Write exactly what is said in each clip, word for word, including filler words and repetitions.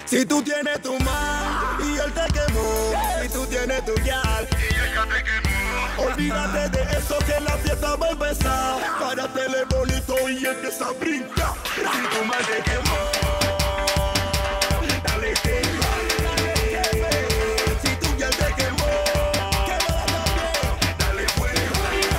Si tú tienes tu man y él te quemó, si tú tienes tu yal y ella te quemó, olvídate de eso que la fiesta va a empezar. Páratele bonito y empieza a brincar. Si tu man te quemó, dale quema. Si tu yal te quemó, quémala también, dale fuego.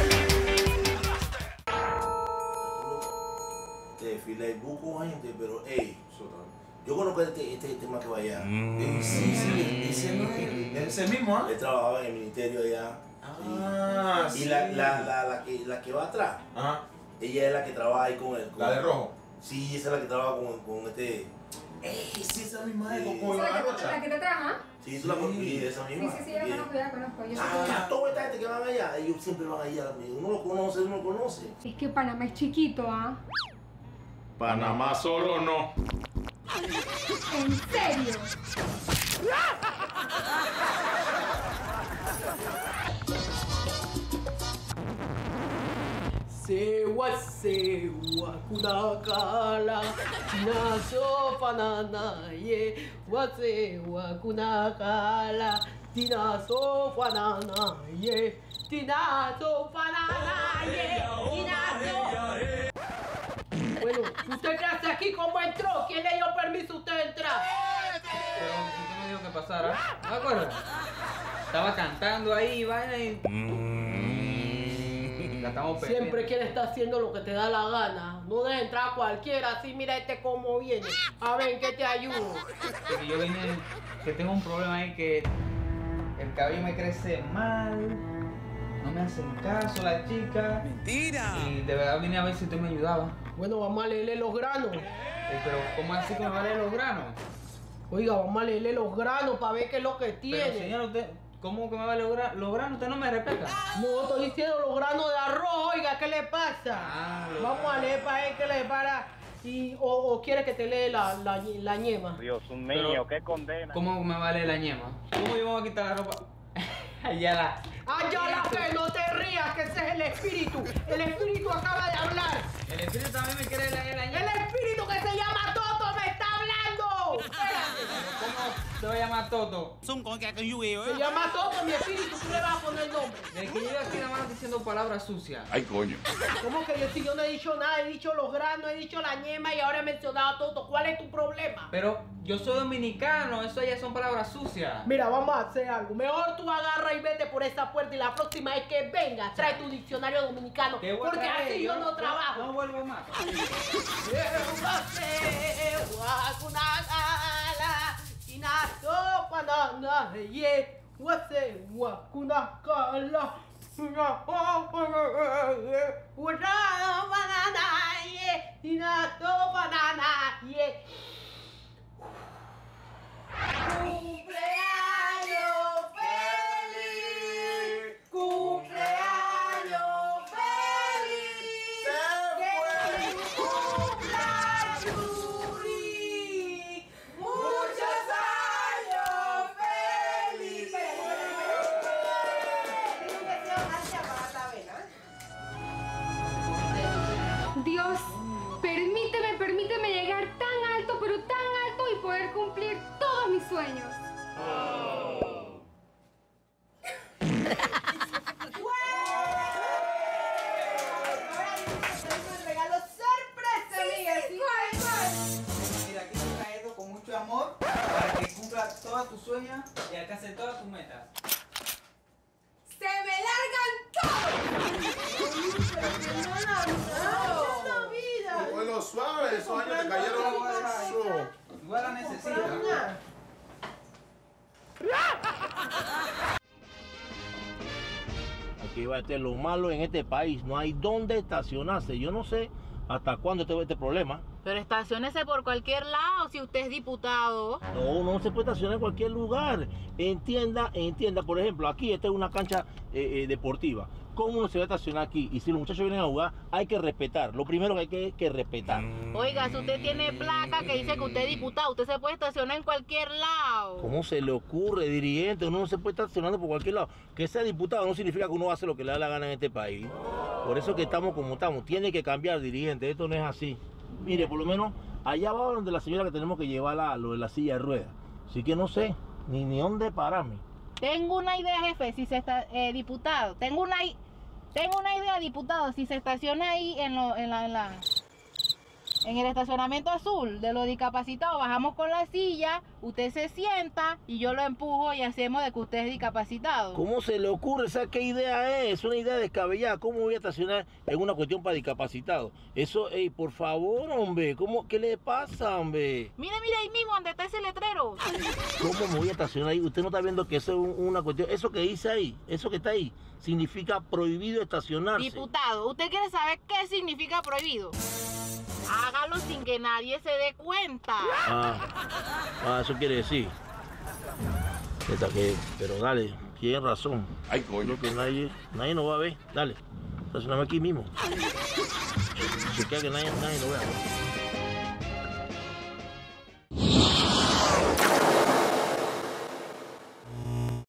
Te filé buco gente, pero ey, yo conozco este, este tema que va allá. Mm. Eh, sí, sí, ese no es. ¿Ese mismo, ah? Él trabajaba en el ministerio allá. Ah, sí. sí. Y la, la, la, la, que, la que va atrás, Ajá. ella es la que trabaja ahí con él. La de rojo. Sí, esa es la que trabaja con, con este. Ey, sí, esa misma es. Sí. Con ¿Esa la la que, rocha. la que te traja? Sí, tú la conoces, esa Sí, misma. sí, sí, yo la Bien. conozco, yo la conozco. Yo sé Ah, toda esta gente que van allá, ellos siempre van allá, amigo. Uno lo conoce, uno lo conoce. que- Es que Panamá es chiquito, ¿ah? Panamá solo no. ¿En serio? Sewa sewa kunakala Tinaso fanana ye Wasewa kunakala Tinaso fanana ye Tinaso fanana ye Tinaso. Bueno, ¿usted qué hace aquí? ¿Cómo entró? ¿Quién le dio permiso a usted entrar? Pero usted me dijo que pasara. ¿Me acuerdas? Estaba cantando ahí, vaina y. La estamos perdiendo. Siempre quiere estar haciendo lo que te da la gana. No dejes entrar a cualquiera, así mira este cómo viene. A ver, ¿en qué te ayudo? Porque yo vine, que tengo un problema ahí que el cabello me crece mal, no me hacen caso las chicas. Mentira. Y de verdad vine a ver si usted me ayudaba. Bueno, vamos a leerle los granos. Eh, pero ¿cómo así que me vale los granos? Oiga, vamos a leerle los granos para ver qué es lo que tiene. Pero señor, usted, ¿cómo que me vale los, gra los granos? Usted no me respeta. No, estoy diciendo los granos de arroz, oiga, ¿qué le pasa? Ah, lo- Vamos a leer para ver qué le para. Y, o, o quiere que te lee la, la, la ñema. Dios mío, Pero, qué condena. ¿Cómo me vale la ñema? ¿Cómo yo me voy a quitar la ropa? Ya la. ¡Allá la fe! No te rías, que ese es el espíritu. El espíritu acaba de hablar. El espíritu también me quiere leer la El ñema. espíritu que se llama Toto me está hablando. ¿Cómo se va a llamar Toto? Se llama Toto, mi espíritu. Tú le vas a poner nombre. Desde que yo aquí nada más diciendo palabras sucias. Ay, coño. ¿Cómo que yo, si yo no he dicho nada? He dicho los granos, he dicho la ñema y ahora he mencionado a Toto. ¿Cuál es tu problema? Pero yo soy dominicano, eso ya son palabras sucias. Mira, vamos a hacer algo. Mejor tú agarra y vete por esa puerta y la próxima vez que vengas trae tu diccionario dominicano. ¿Qué voy a Porque traer? así yo no trabajo. No vuelvo más. ¡Cumpleaños feliz! ¡Cumpleaños feliz! ¡Que cumpla Yuri! ¡Muchos años felices! Dios, permíteme, permíteme llegar tan alto, pero tan alto y poder cumplir todos mis sueños. Mira, aquí te traigo con mucho amor para que cumpla todas tus sueños y alcance todas tus metas. ¡Se me largan todos! Bueno, suave, esos años te cayeron. Igual la necesitas. Aquí va este, lo malo en este país, no hay dónde estacionarse. Yo no sé hasta cuándo este, este problema. Pero estaciónese por cualquier lado si usted es diputado. No, no se puede estacionar en cualquier lugar. Entienda, entienda, por ejemplo, aquí esta es una cancha eh, eh, deportiva. ¿Cómo uno se va a estacionar aquí? Y si los muchachos vienen a jugar, hay que respetar. Lo primero que hay que, que respetar. Oiga, si usted tiene placa que dice que usted es diputado, usted se puede estacionar en cualquier lado. ¿Cómo se le ocurre, dirigente? Uno no se puede estar estacionando por cualquier lado. Que sea diputado no significa que uno hace lo que le da la gana en este país. Por eso que estamos como estamos. Tiene que cambiar, dirigente. Esto no es así. Mire, por lo menos allá va donde la señora que tenemos que llevarla a lo de la silla de ruedas. Así que no sé, ni, ni dónde pararme. Tengo una idea, jefe, si se está, eh, diputado. Tengo una, tengo una idea, diputado, si se estaciona ahí en, lo, en, la, en, la, en el estacionamiento azul de los discapacitados, bajamos con la silla, usted se sienta y yo lo empujo y hacemos de que usted es discapacitado. ¿Cómo se le ocurre? ¿Sabes qué idea es? Es una idea descabellada. ¿Cómo voy a estacionar en una cuestión para discapacitados? Eso, ey, por favor, hombre, ¿cómo, qué le pasa, hombre? Mire, mire ahí mismo donde está ese letrero. ¿Cómo me voy a estacionar ahí? Usted no está viendo que eso es un- una cuestión. Eso que dice ahí, eso que está ahí, significa prohibido estacionarse. Diputado, ¿usted quiere saber qué significa prohibido? Hágalo sin que nadie se dé cuenta. Ah, ah, eso quiere decir. Esta que, pero dale, tiene razón. Ay, coño. Creo que nadie, nadie nos va a ver. Dale, estacioname aquí mismo. Se queda que nadie, nadie lo vea.